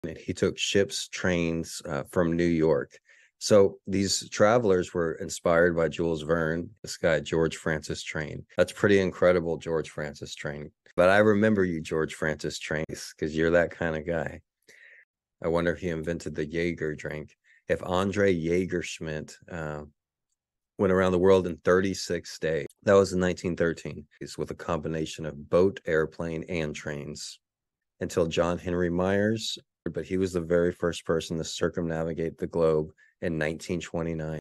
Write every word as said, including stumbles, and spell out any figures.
He took ships, trains uh, from New York. So these travelers were inspired by Jules Verne, this guy, George Francis Train. That's pretty incredible, George Francis Train. But I remember you, George Francis Train, because you're that kind of guy. I wonder if he invented the Jaeger drink. If Andre Jaeger-Schmidt uh, went around the world in thirty-six days, that was in nineteen thirteen, with a combination of boat, airplane, and trains. Until John Henry Myers, but he was the very first person to circumnavigate the globe in nineteen twenty-nine.